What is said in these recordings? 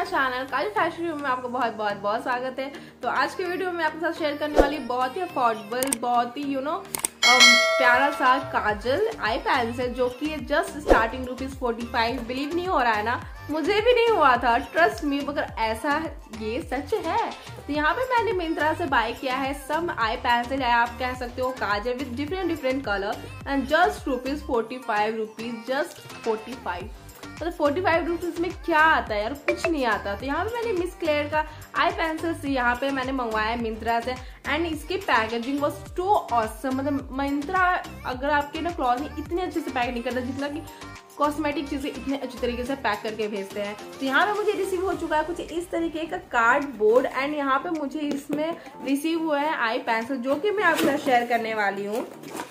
My channel Kajal fashion में आपका बहुत बहुत बहुत स्वागत है। तो आज के वीडियो में आपके साथ शेयर करने वाली बहुत ही अफोर्डेबल, बहुत ही प्यारा सा काजल आई पेंसिल जो कि जस्ट स्टार्टिंग ₹45। बिलीव नहीं हो रहा है ना, मुझे भी नहीं हुआ था, ट्रस्ट मी, मगर ऐसा ये सच है। तो यहाँ पे मैंने मिंत्रा से बाय किया है सम आई पेंसिल, आप कह सकते हो kajal with different colour and just ₹45, just 45। मतलब 45 रुपीज में क्या आता है यार, कुछ नहीं आता। तो यहाँ पे मैंने मिस क्लेयर का आई पेंसिल यहाँ पे मैंने मंगवाया है मिंत्रा से एंड इसकी पैकेजिंग वाज टू ऑसम। मतलब मिंत्रा अगर आपके ना क्लॉथ में इतने अच्छे से पैक नहीं करता जितना कि कॉस्मेटिक चीजें इतने अच्छे तरीके से पैक करके भेजते हैं। तो यहाँ पे मुझे रिसीव हो चुका है कुछ इस तरीके का कार्डबोर्ड एंड यहाँ पे मुझे इसमें रिसीव हुआ है आई पेंसिल जो कि मैं आपके साथ शेयर करने वाली हूँ।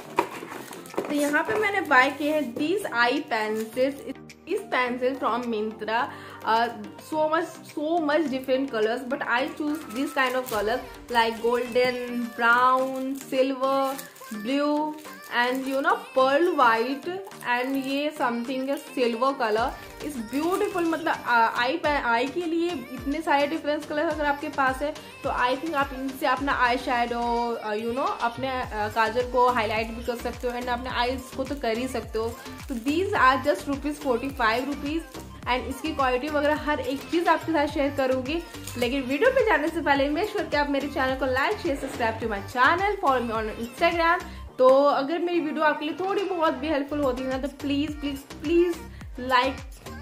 तो यहाँ पे मैंने बाय किए हैं these eye pencils, this pencil from Myntra, so much different colors, but I choose this kind of colors like golden, brown, silver, blue and pearl white and ये something है silver color is beautiful। मतलब आई के लिए इतने सारे difference colour अगर आपके पास है तो आई थिंक आप इनसे अपना आई शेडो अपने काजल को हाईलाइट भी कर सकते हो एंड अपने आईज को तो कर ही सकते हो। तो दीज आर जस्ट ₹45 एंड इसकी क्वालिटी वगैरह हर एक चीज आपके साथ शेयर करूंगी। लेकिन वीडियो पे जाने से पहले मेक श्योर कि आप मेरे चैनल को like share subscribe to my channel, follow me on Instagram. तो अगर मेरी वीडियो आपके लिए थोड़ी बहुत भी हेल्पफुल होती है ना तो प्लीज प्लीज प्लीज लाइक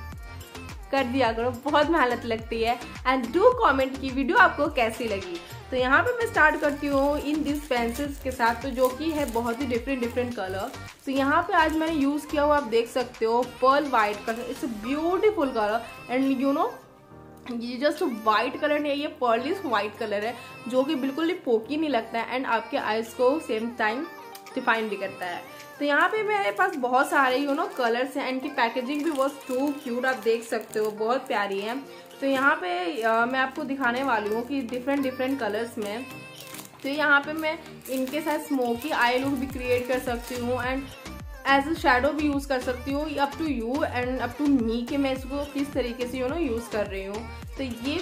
कर दिया करो, बहुत मेहनत लगती है एंड डू कमेंट की वीडियो आपको कैसी लगी। तो यहाँ पे मैं स्टार्ट करती हूँ इन दिस पेंसिल्स के साथ, तो जो कि है बहुत ही डिफरेंट कलर। तो यहाँ पे आज मैंने यूज किया हुआ आप देख सकते हो pearl white colour, it's beautiful colour and ये जस्ट व्हाइट कलर नहीं है, ये पर्लिश व्हाइट कलर है जो कि बिल्कुल ही पोकी नहीं लगता है एंड आपके आईज को सेम टाइम डिफाइन भी करता है। तो यहाँ पे मेरे पास बहुत सारे कलर्स हैं, इनकी पैकेजिंग भी बहुत टू क्यूट, आप देख सकते हो बहुत प्यारी है। तो यहाँ पे मैं आपको दिखाने वाली हूँ कि डिफरेंट कलर्स में। तो यहाँ पे मैं इनके साथ स्मोकी आई लुक भी क्रिएट कर सकती हूँ एंड एज अ शेडो भी यूज कर सकती हूँ, up to you and up to me कि मैं इसको किस तरीके से यूज कर रही हूँ। तो ये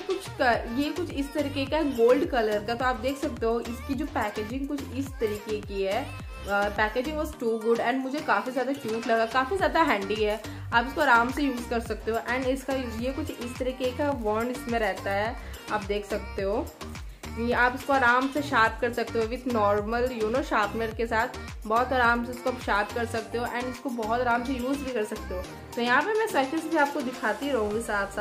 कुछ इस तरीके का गोल्ड कलर का, तो आप देख सकते हो इसकी जो पैकेजिंग कुछ इस तरीके की है। Packaging was too good and मुझे काफ़ी ज़्यादा क्यूट लगा, काफ़ी ज़्यादा हैंडी है, आप इसको आराम से यूज़ कर सकते हो एंड इसका ये कुछ इस तरीके का वॉन्ड इसमें रहता है, आप देख सकते हो। ये आप इसको आराम से शार्प कर सकते हो विथ नॉर्मल शार्पनर के साथ, बहुत आराम से इसको शार्प कर सकते हो एंड इसको बहुत आराम से यूज़ भी कर सकते हो। तो यहाँ पे मैं स्वेचेस भी आपको दिखाती रहूँगी साथ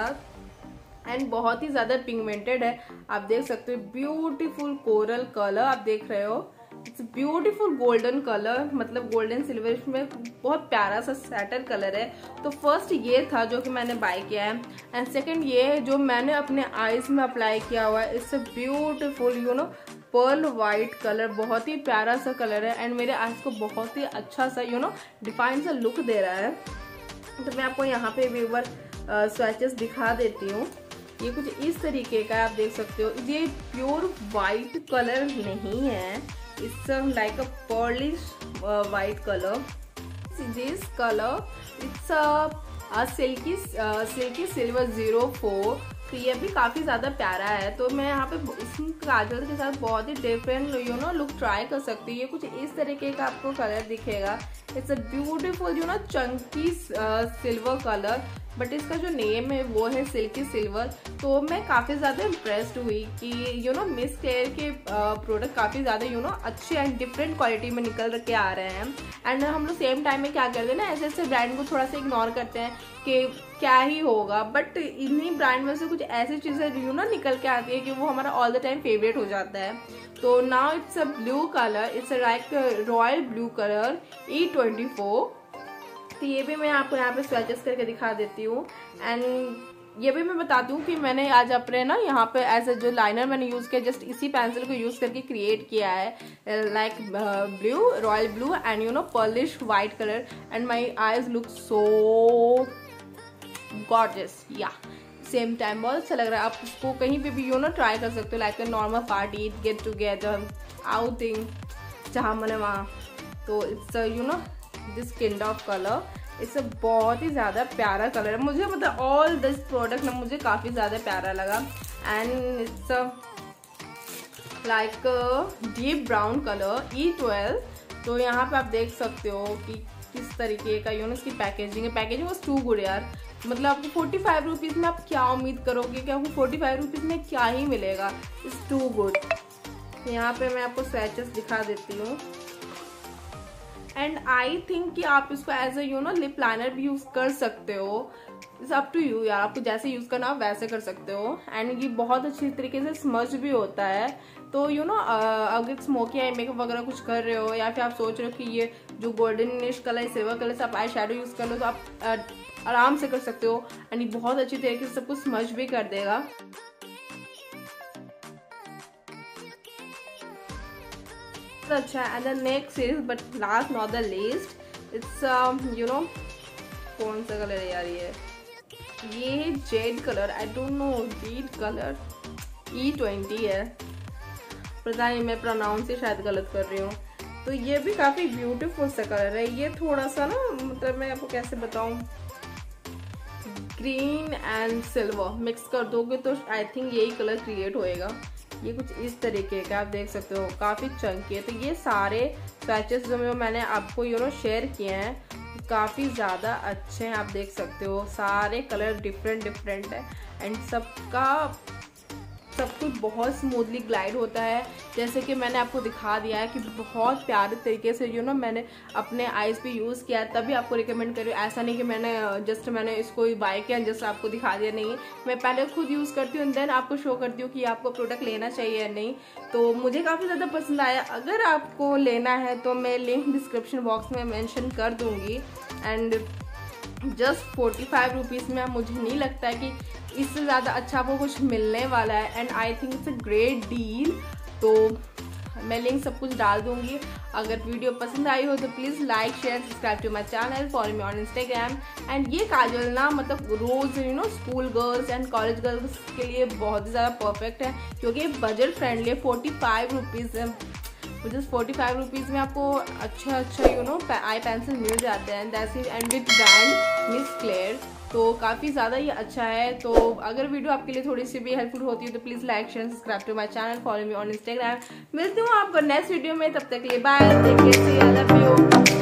साथ एंड बहुत ही ज़्यादा पिगमेंटेड है, आप देख सकते हो। ब्यूटीफुल कोरल कलर आप देख रहे हो, इट्स ब्यूटीफुल गोल्डन कलर, मतलब गोल्डन सिल्वर में बहुत प्यारा सा सैटल कलर है। तो फर्स्ट ये था जो कि मैंने बाय किया है एंड सेकंड ये जो मैंने अपने आईज में अप्लाई किया हुआ है, it's a beautiful pearl white colour, बहुत ही प्यारा सा कलर है एंड मेरे आईज को बहुत ही अच्छा सा डिफाइन सा लुक दे रहा है। तो मैं आपको यहाँ पे भी एक बार स्वैचेस दिखा देती हूँ। ये कुछ इस तरीके का आप देख सकते हो, ये प्योर वाइट कलर नहीं है, it's like a pearlish white color. This color it's a silky silver 04। तो ये भी काफी ज्यादा प्यारा है। तो मैं यहाँ पे इस काजल के साथ बहुत ही डिफरेंट लुक ट्राई कर सकती हूँ। ये कुछ इस तरीके का आपको कलर दिखेगा, it's a beautiful chunky silver colour, but इसका जो नेम है वो है सिल्की सिल्वर। तो मैं काफ़ी ज़्यादा इम्प्रेस्ड हुई कि मिस क्लेयर के प्रोडक्ट काफ़ी ज़्यादा अच्छे एंड डिफरेंट क्वालिटी में निकल के आ रहे हैं एंड हम लोग सेम टाइम में क्या करते हैं ना, ऐसे ब्रांड को थोड़ा सा इग्नोर करते हैं कि क्या ही होगा, बट इन्हीं ब्रांड में से कुछ ऐसी चीज़ें निकल के आती है कि वो हमारा ऑल द टाइम फेवरेट हो जाता है। तो now it's a blue colour, it's like royal blue colour E24। तो ये भी मैं आपको यहाँ पे स्वेचेस करके दिखा देती हूँ एंड ये भी मैं बताती हूँ कि मैंने आज अपने ना यहाँ पे एज जो लाइनर मैंने यूज़ किया, जस्ट इसी पेंसिल को यूज़ करके क्रिएट किया है like blue, royal blue and pearlish white colour and my eyes look so gorgeous, या सेम टाइम बहुत अच्छा लग रहा है। आप इसको कहीं पे भी ट्राई कर सकते हो, like normal party, get together, outing, जहाँ मैंने वहाँ। तो it's this kind of colour इससे बहुत ही ज़्यादा प्यारा कलर है। मुझे मतलब ऑल दिस प्रोडक्ट ना मुझे काफ़ी ज़्यादा प्यारा लगा। And it's like deep brown colour E12। तो यहाँ पे आप देख सकते हो कि किस तरीके का इसकी पैकेजिंग है। पैकेजिंग वॉज टू गुड यार। मतलब आपको 45 रुपीज़ में आप क्या उम्मीद करोगे कि आपको 45 रुपीज़ में क्या ही मिलेगा। It's too good. यहाँ पे मैं आपको स्वैचेस दिखा देती हूँ। एंड आई थिंक कि आप इसको एज अ लिप लाइनर भी यूज कर सकते हो। इट्स अप टू यू यार, आपको जैसे यूज करना हो वैसे कर सकते हो। एंड ये बहुत अच्छी तरीके से स्मज भी होता है। तो अगर स्मोकी आई मेकअप वगैरह कुछ कर रहे हो या फिर आप सोच रहे हो कि ये जो गोल्डनिश कलर सिल्वर कलर से आप आई शेडो यूज कर लो तो आप आराम से कर सकते हो। एंड ये बहुत अच्छी तरीके से सब कुछ स्मज भी कर देगा। अच्छा and the next is but last not the least, it's कौन सा कलर है यार ये jade colour, I don't know, jade colour E20 है। पता नहीं मैं प्रोनाउंस ही शायद गलत कर रही हूँ। तो ये भी काफ़ी ब्यूटीफुल सा कलर है। ये थोड़ा सा ना मतलब मैं आपको कैसे बताऊँ, ग्रीन एंड सिल्वर मिक्स कर दोगे तो आई थिंक यही कलर क्रिएट होएगा। ये कुछ इस तरीके का आप देख सकते हो, काफ़ी चंकी है। तो ये सारे स्वैचेस जो मैंने आपको शेयर किए हैं काफ़ी ज़्यादा अच्छे हैं। आप देख सकते हो सारे कलर डिफरेंट है। एंड सब कुछ बहुत स्मूथली ग्लाइड होता है। जैसे कि मैंने आपको दिखा दिया है कि बहुत प्यारे तरीके से मैंने अपने आईज पे यूज़ किया है, तभी आपको रिकमेंड कर रही हूँ। ऐसा नहीं कि मैंने इसको बाय किया जस्ट आपको दिखा दिया, नहीं। मैं पहले खुद यूज़ करती हूँ देन आपको शो करती हूँ कि आपको प्रोडक्ट लेना चाहिए या नहीं। तो मुझे काफ़ी ज़्यादा पसंद आया। अगर आपको लेना है तो मैं लिंक डिस्क्रिप्शन बॉक्स में मेंशन कर दूँगी। एंड जस्ट 45 रुपीज़ में मुझे नहीं लगता है कि इससे ज़्यादा अच्छा आपको कुछ मिलने वाला है। And I think it's a great deal. तो मैं लिंक सब कुछ डाल दूंगी। अगर वीडियो पसंद आई हो तो please like share subscribe to my channel, follow me on Instagram. And ये काजल ना मतलब रोज़ school girls and college girls के लिए बहुत ही ज़्यादा परफेक्ट है, क्योंकि बजट फ्रेंडली है। 45 रुपीज़ है। जस्ट 45 रुपीज़ में आपको अच्छा आई पेंसिल मिल जाते हैं। And with brand Miss Claire. तो काफ़ी ज़्यादा ये अच्छा है। तो अगर वीडियो आपके लिए थोड़ी सी भी हेल्पफुल होती है तो please like share subscribe to my channel, follow me on Instagram. मिलती हूँ आपको नेक्स्ट वीडियो में, तब तक के लिए bye, take care, see you, I love you.